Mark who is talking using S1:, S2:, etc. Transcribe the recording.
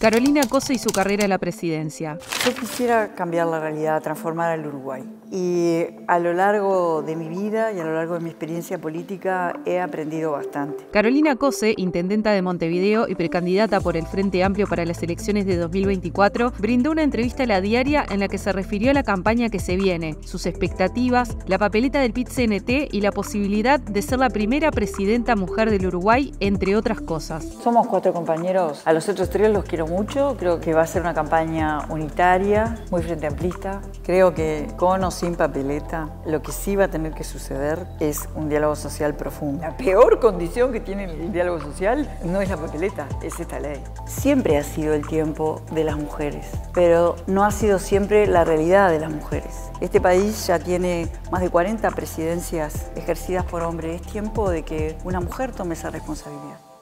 S1: Carolina Cose y su carrera en la presidencia.
S2: Yo quisiera cambiar la realidad, transformar al Uruguay. Y a lo largo de mi vida y a lo largo de mi experiencia política he aprendido bastante.
S1: Carolina Cose, intendenta de Montevideo y precandidata por el Frente Amplio para las elecciones de 2024, brindó una entrevista a La Diaria en la que se refirió a la campaña que se viene, sus expectativas, la papeleta del PIT-CNT y la posibilidad de ser la primera presidenta mujer del Uruguay, entre otras cosas.
S2: Somos 4 compañeros, a los otros 3 los quiero mucho, creo que va a ser una campaña unitaria, muy frente amplista. Creo que con o sin papeleta, lo que sí va a tener que suceder es un diálogo social profundo. La peor condición que tiene el diálogo social no es la papeleta, es esta ley. Siempre ha sido el tiempo de las mujeres, pero no ha sido siempre la realidad de las mujeres. Este país ya tiene más de 40 presidencias ejercidas por hombres. Es tiempo de que una mujer tome esa responsabilidad.